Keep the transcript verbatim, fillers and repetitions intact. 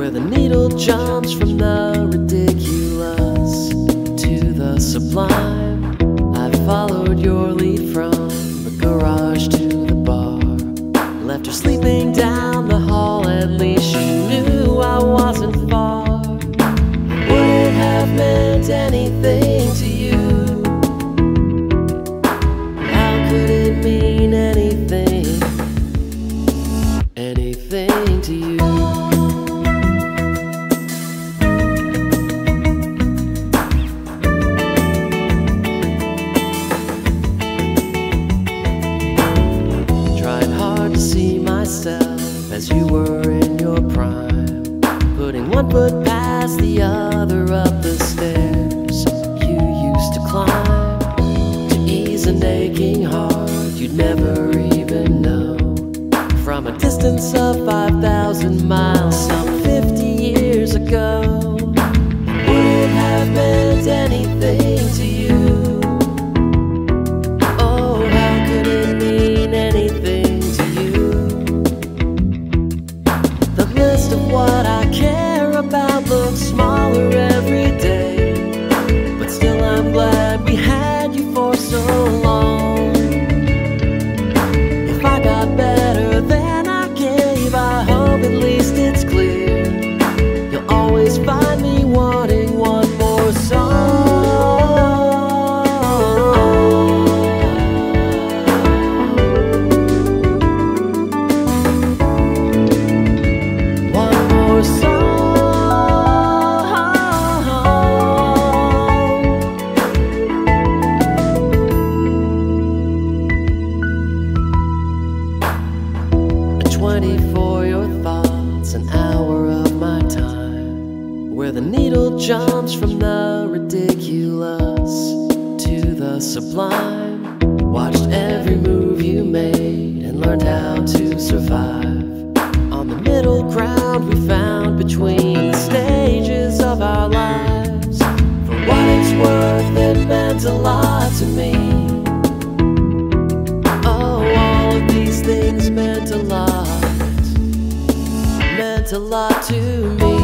where the needle jumps from the ridiculous to the sublime. I followed your lead from the garage to the bar, left her sleeping down the hall. At least she knew I wasn't far. Would it have meant anything to you? How could it mean anything, anything to you? As you were in your prime, putting one foot past the other up the stairs you used to climb, to ease an aching heart you'd never even know. From a distance of five thousand miles, some fifty years ago. Would it have meant anything to you? Oh, how could it mean anything? The list of what I care about looks smaller every day, but still I'm glad we had you for so long. If I got better than I gave, I hope at least it's clear you'll always find me wanting one more song. For your thoughts, an hour of my time, where the needle jumps from the ridiculous to the sublime. Watched every move you made and learned how to survive on the middle ground we found between the stages of our lives. For what it's worth, it meant a lot to me. Oh, all of these things meant a lot, meant a lot to me.